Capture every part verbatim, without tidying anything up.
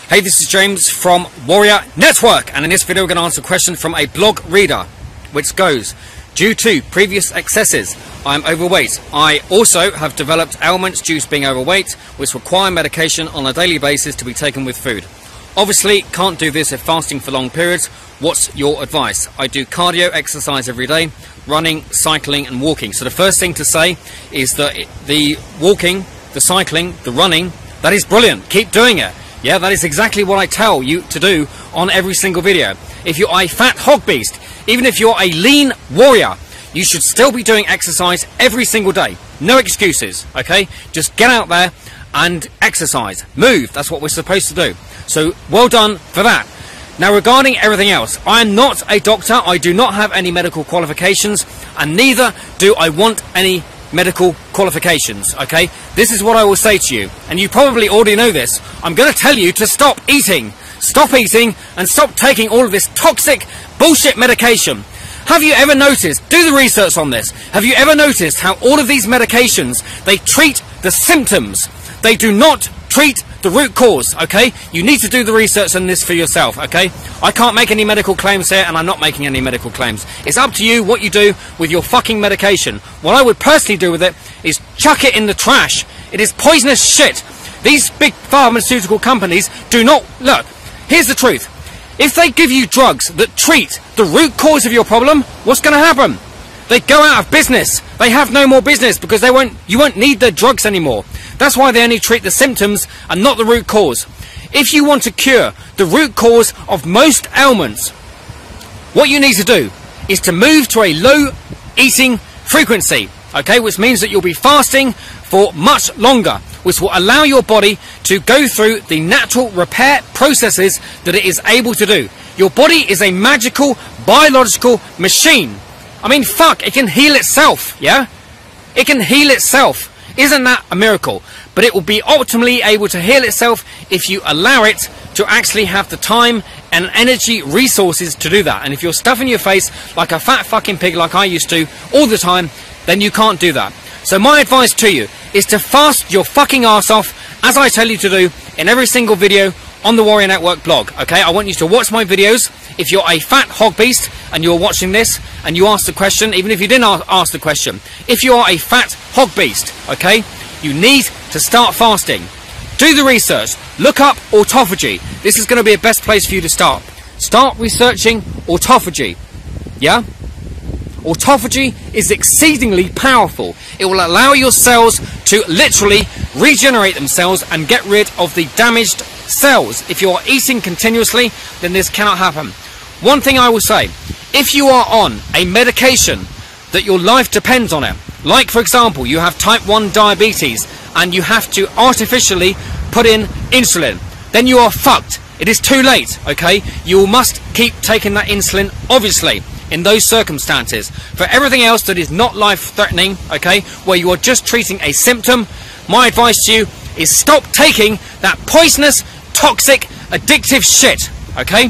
Hey, this is James from Warrior Network, and in this video we're going to answer a question from a blog reader, which goes: due to previous excesses, I am overweight. I also have developed ailments due to being overweight, which require medication on a daily basis to be taken with food. Obviously, can't do this if fasting for long periods. What's your advice? I do cardio exercise every day, running, cycling and walking. So the first thing to say is that the walking, the cycling, the running, that is brilliant. Keep doing it. Yeah, that is exactly what I tell you to do on every single video. If you're a fat hog beast, even if you're a lean warrior, you should still be doing exercise every single day. No excuses, okay? Just get out there and exercise. Move. That's what we're supposed to do. So, well done for that. Now, regarding everything else, I am not a doctor. I do not have any medical qualifications, and neither do I want any medical qualifications, okay? This is what I will say to you, and you probably already know this. I'm going to tell you to stop eating. Stop eating and stop taking all of this toxic bullshit medication. Have you ever noticed, do the research on this, have you ever noticed how all of these medications, they treat the symptoms? They do not treat the root cause, okay? You need to do the research on this for yourself, okay? I can't make any medical claims here, and I'm not making any medical claims. It's up to you what you do with your fucking medication. What I would personally do with it is chuck it in the trash. It is poisonous shit. These big pharmaceutical companies do not... Look, here's the truth. If they give you drugs that treat the root cause of your problem, what's going to happen? They go out of business. They have no more business because they won't. You won't need their drugs anymore. That's why they only treat the symptoms and not the root cause. If you want to cure the root cause of most ailments, what you need to do is to move to a low eating frequency, okay, which means that you'll be fasting for much longer, which will allow your body to go through the natural repair processes that it is able to do. Your body is a magical biological machine. I mean, fuck, it can heal itself, yeah? It can heal itself. Isn't that a miracle? But it will be optimally able to heal itself if you allow it to actually have the time and energy resources to do that. And if you're stuffing your face like a fat fucking pig like I used to all the time, then you can't do that. So my advice to you is to fast your fucking ass off, as I tell you to do in every single video on the Warrior Network blog, okay? I want you to watch my videos. If you're a fat hog beast and you're watching this and you ask the question, even if you didn't ask the question, if you are a fat hog beast, okay, you need to start fasting. Do the research. Look up autophagy. This is going to be a best place for you to start. Start researching autophagy, yeah? Autophagy is exceedingly powerful. It will allow your cells to literally regenerate themselves and get rid of the damaged cells. If you're eating continuously, then this cannot happen. One thing I will say, if you are on a medication that your life depends on it, like for example you have type one diabetes and you have to artificially put in insulin, then you are fucked. It is too late, okay? You must keep taking that insulin, obviously, in those circumstances. For everything else that is not life-threatening, okay, where you are just treating a symptom, my advice to you is stop taking that poisonous, toxic, addictive shit, okay?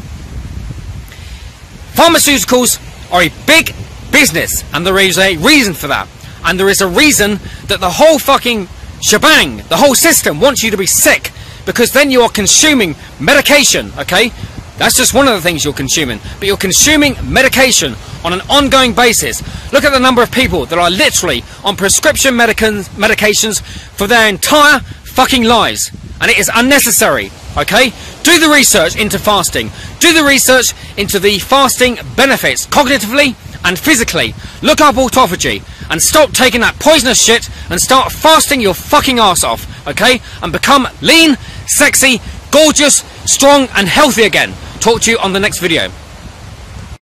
Pharmaceuticals are a big business, and there is a reason for that. And there is a reason that the whole fucking shebang, the whole system wants you to be sick, because then you are consuming medication, okay? That's just one of the things you're consuming, but you're consuming medication on an ongoing basis. Look at the number of people that are literally on prescription medications for their entire fucking lives, and it is unnecessary, okay? Do the research into fasting. Do the research into the fasting benefits, cognitively and physically. Look up autophagy, and stop taking that poisonous shit and start fasting your fucking ass off, okay? And become lean, sexy, gorgeous, strong and healthy again. Talk to you on the next video.